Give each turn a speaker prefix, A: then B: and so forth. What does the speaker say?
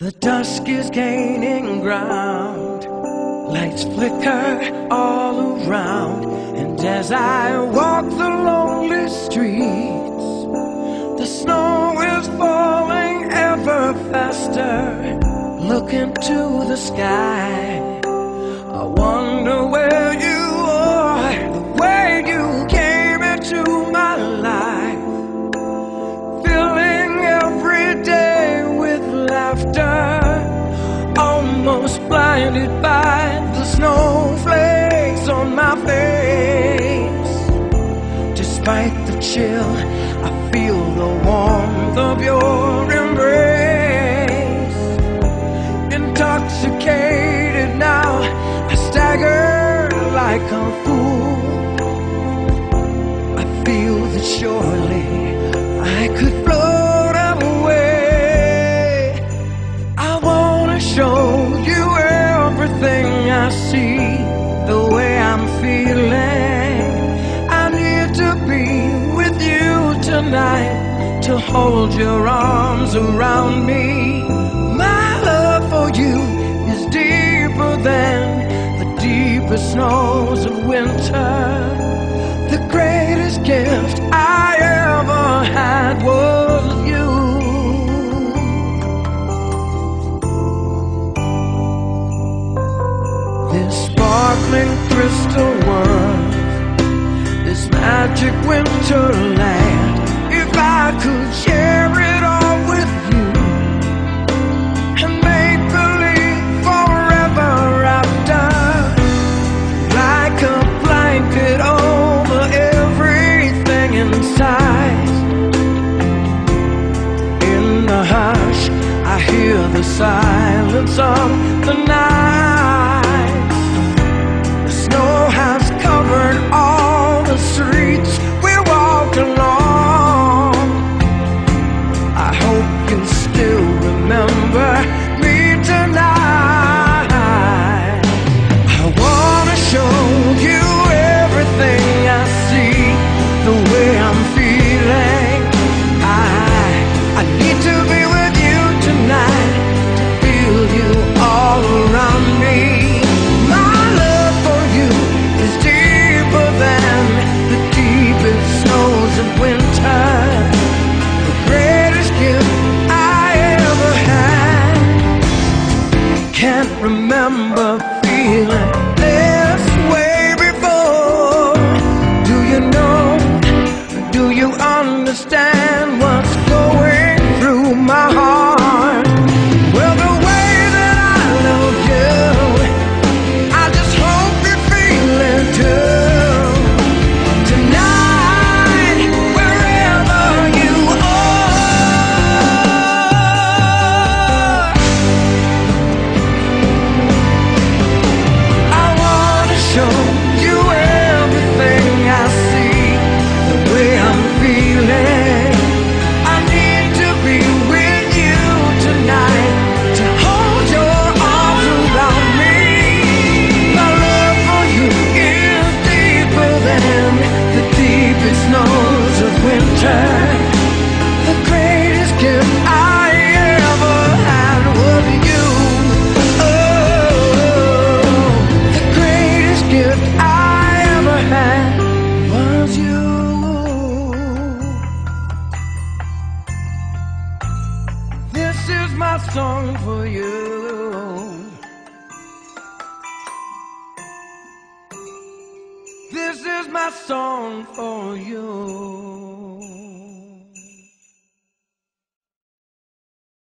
A: The dusk is gaining ground, lights flicker all around, and as I walk the lonely streets, the snow is falling ever faster. Look into the sky, I wonder where you are, the way you came into my life, filling every day with laughter, almost blinded by the snowflakes on my face. Despite the chill, I feel the warmth of your embrace. Intoxicated now, I stagger like a fool. I feel that surely I could float away. I wanna show you everything I see, the way I'm feeling. I need to be with you tonight, to hold your arms around me. My love for you is deeper than the deepest snows of winter. The greatest gift I ever had was you. This sparkling crystal world, this magic winterland, if I could share it all with you and make believe forever after, like a blanket over everything inside. In the hush, I hear the silence of the night. The snow has covered all the streets we walked along. I hope you still remember me tonight. I wanna show you everything I see, the way I'm feeling. I need to be with you tonight, to feel you all around me. My love for you is deeper than the deepest snows of winter. The greatest gift I ever had. Can't remember feeling this way before. Do you know? Do you understand what's going through my heart? Well, the way that I love you, I just hope you feel it too. Tonight, wherever you are, I wanna show you everything I see, the way I'm feeling. I need to be with you tonight, to hold your arms around me. My love for you is deeper than the deepest snows of winter. The greatest gift I ever had was you. Oh, the greatest gift I ever had was you. This is my song for you. This is my song for you.